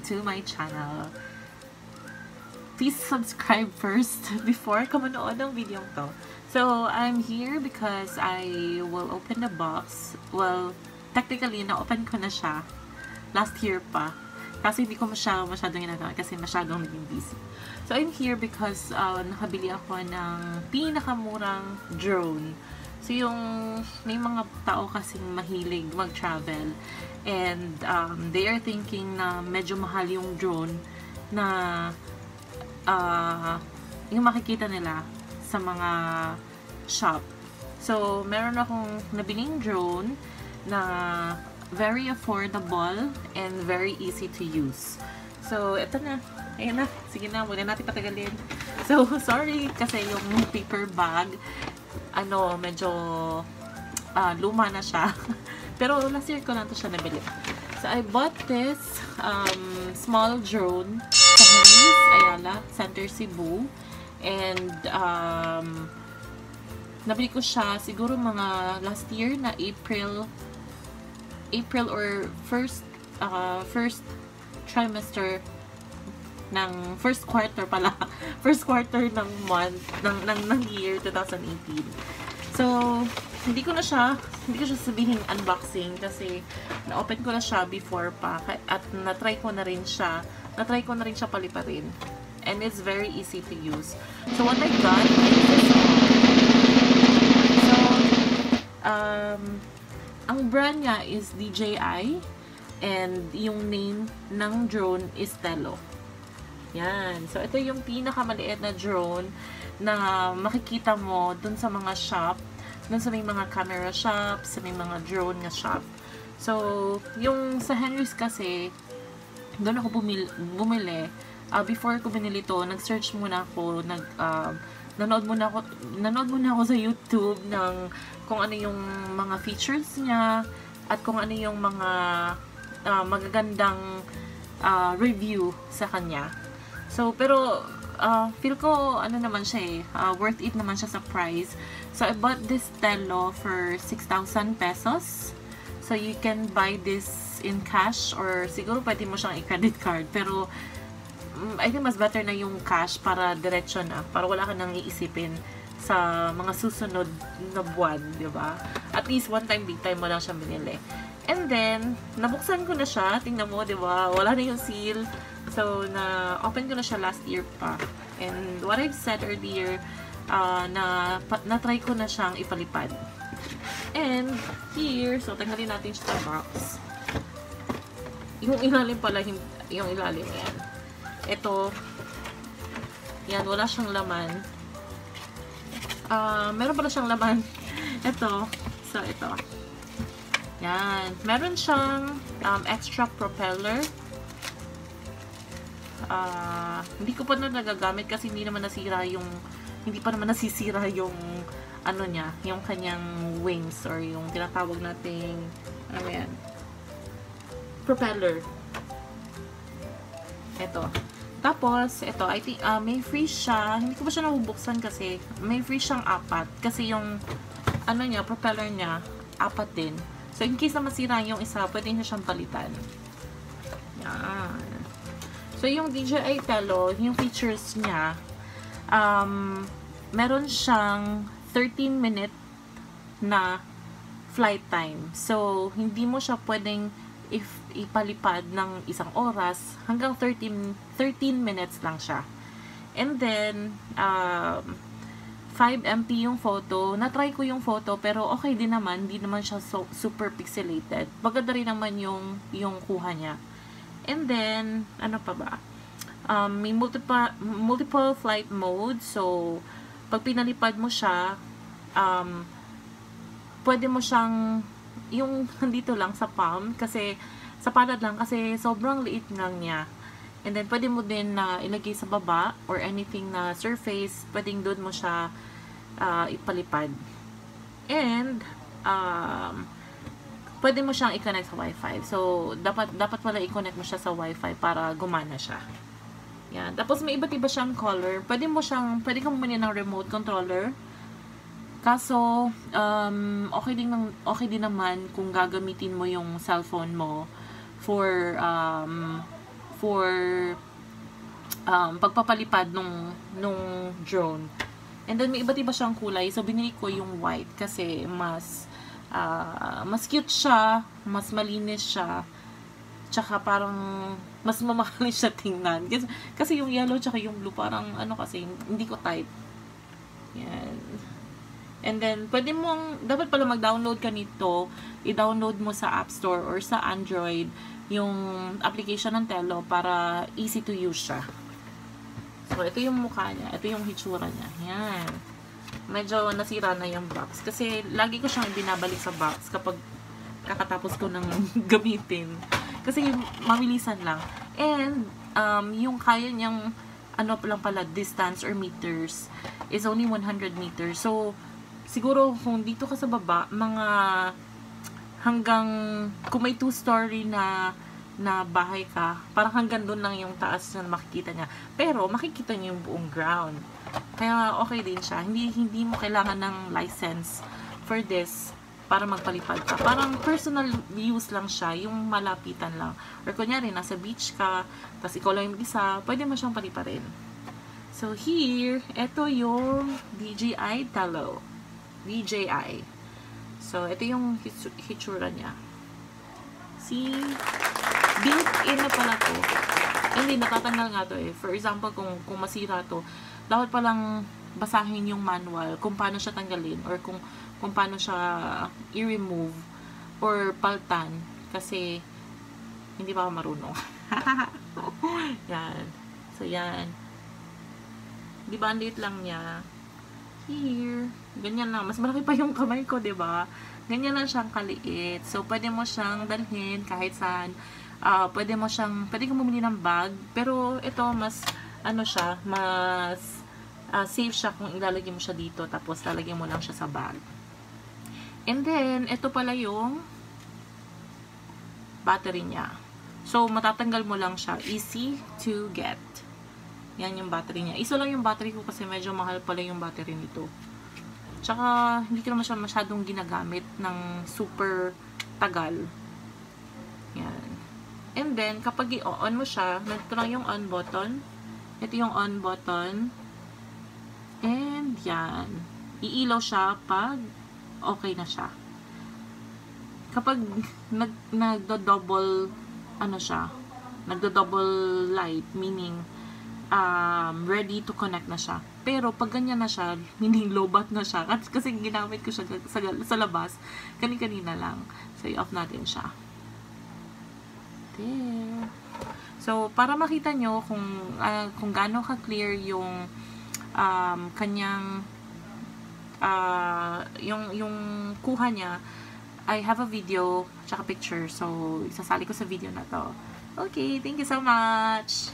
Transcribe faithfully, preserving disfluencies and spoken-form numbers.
to my channel. Please subscribe first before ka manood ng video to. So, I'm here because I will open the box. Well, technically, na-open ko na siya last year pa. Kasi hindi ko masya, masyadong ginagawa kasi masyadong naging busy. So, I'm here because uh, nakabili ako ng pinakamurang drone. So, yung may mga tao kasing mahilig mag-travel and um, they are thinking na medyo mahal yung drone na uh, yung makikita nila sa mga shop. So, meron akong nabiling drone na very affordable and very easy to use. So, ito na. Ayan na. Sige na, muna natin patagalin. So, sorry kasi yung paper bag, ano, medyo uh, luma na siya. Pero last year ko lang to siya nabili. So, I bought this um, small drone sa Henry's Ayala, Center Cebu. And, um, nabili ko siya siguro mga last year na April April or first uh, first trimester ng first quarter pala first quarter ng month ng, ng, ng year twenty eighteen. So, hindi ko na siya hindi ko siya sabihin unboxing kasi na-open ko na siya before pa at na-try ko na rin siya na-try ko na rin siya paliparin. And it's very easy to use. So, what I got is this one. So, um, ang brand niya is D J I and yung name ng drone is Tello. Yan. So, ito yung pinakamaliit na drone na makikita mo dun sa mga shop, dun sa may mga camera shop, sa may mga drone na shop. So, yung sa Henry's kasi, doon ako bumili, bumili Uh, before ko binili to, nag-search muna ako, nag, uh, nanood muna ako, nanood muna ako sa YouTube ng kung ano yung mga features niya at kung ano yung mga uh, magagandang uh, review sa kanya. So, pero uh, feel ko ano naman siya eh, uh, worth it naman siya sa price. So, I bought this Tello for six thousand pesos. So, you can buy this in cash or siguro pwede mo siyang i-credit card. Pero, I think mas better na yung cash para diretso na. Para wala ka nang iisipin sa mga susunod na buwan, di ba? At least one time, big time mo lang siya binili. And then, nabuksan ko na siya. Tingnan mo, di ba? Wala na yung seal. So, na-open ko na siya last year pa. And what I've said earlier, uh, na na-try ko na siyang ipalipad. And here, so, tanggalin natin siya sa box. Yung ilalim pala, yung ilalim yan. Ito, yan, wala siyang laman. Uh, meron pala siyang laman. Ito, so ito. Yan, meron siyang um, extra propeller. Uh, hindi ko pa na nagagamit kasi hindi naman nasira yung, hindi pa naman nasisira yung, ano niya, yung kanyang wings or yung tinatawag nating, ano yan, propeller. Ito. Tapos, ito, I think, uh, may free siya. Hindi ko pa siya nabubuksan kasi may free siyang apat. Kasi yung, ano niya, propeller niya, apat din. So, in case na masira yung isa, pwede niya siyang palitan. Yan. So, yung D J I Tello, yung features niya, um, meron siyang thirteen minute na flight time. So, hindi mo siya pwedeng if ipalipad ng isang oras, hanggang thirteen minutes lang siya. And then, um, five megapixels yung photo. Na-try ko yung photo, pero okay din naman. Hindi naman siya so, super pixelated. Maganda rin naman yung, yung kuha niya. And then, ano pa ba? Um, may multiple, multiple flight mode. So, pag pinalipad mo siya, um, pwede mo siyang yung dito lang sa palm kasi sa palad lang kasi sobrang liit lang niya. And then pwede mo din na uh, ilagay sa baba or anything na surface, pwedeng doon mo siya uh, ipalipad. And um pwede mo siyang i-connect sa Wi-Fi. So dapat dapat pala i-connect mo siya sa Wi-Fi para gumana siya. Yan. Tapos may iba't iba siyang color. Pwede mo siyang pwede kang bumili ng remote controller. Kaso, um, okay din, okay din naman kung gagamitin mo yung cellphone mo for, um, for um, pagpapalipad nung, nung drone. And then, may iba't iba siyang kulay. So, binili ko yung white kasi mas, uh, mas cute siya, mas malinis siya, tsaka parang, mas mamahal siya tingnan. Kasi, kasi yung yellow tsaka yung blue, parang, ano kasi, hindi ko type. Yan. And then, pwede mong, dapat pala mag-download ka nito, i-download mo sa App Store or sa Android, yung application ng Tello para easy to use siya. So, ito yung mukha niya. Ito yung hitsura niya. Yan. Medyo nasira na yung box. Kasi, lagi ko siyang binabalik sa box kapag kakatapos ko ng gamitin. Kasi, mabilisan lang. And, um, yung kaya niyang, ano lang pala, distance or meters is only one hundred meters. So, siguro, kung dito ka sa baba, mga hanggang, kung may two-story na na bahay ka, parang hanggang doon lang yung taas na makikita niya. Pero, makikita niyo yung buong ground. Kaya, okay din siya. Hindi, hindi mo kailangan ng license for this para magpalipad ka. Parang personal use lang siya, yung malapitan lang. Or kunyari, nasa beach ka, tapos ikaw lang yung isa, pwede mo siyang paliparin. So, here, ito yung D J Tello. D J I. So, ito yung hitsura niya. See? Built-in na pala to. Hindi, natatanggal nga to eh. For example, kung, kung masira to, dapat palang basahin yung manual kung paano siya tanggalin or kung, kung paano siya i-remove or paltan. Kasi, hindi pa ako marunong. Yan. So, yan. Di ba, ang liit lang niya. Here. Ganyan lang. Mas malaki pa yung kamay ko, di ba? Ganyan lang siyang kaliit. So, pwede mo siyang dalhin kahit saan. Uh, pwede mo siyang, pwede kang bumili ng bag, pero ito, mas, ano siya, mas uh, safe siya kung ilalagay mo siya dito, tapos lalagay mo lang siya sa bag. And then, ito pala yung battery niya. So, matatanggal mo lang siya. Easy to get. Yan yung battery niya. Isa lang yung battery ko kasi medyo mahal pala yung battery nito. Tsaka, hindi ko naman siya masyadong ginagamit ng super tagal. Yan. And then, kapag i-on mo siya, nandito lang yung on button. Ito yung on button. And, yan. Iilaw siya pag okay na siya. Kapag nag, nagdo-double, ano siya, nagdo-double light, meaning, um, ready to connect na siya. Pero, pag ganyan na siya, meaning low-bat na siya, kasi ginamit ko siya sa, sa labas, kani-kanina lang. So, i-off natin siya. There. So, para makita nyo kung, uh, kung gaano ka-clear yung um, kanyang uh, yung, yung kuha niya, I have a video tsaka picture. So, isasali ko sa video na to. Okay, thank you so much!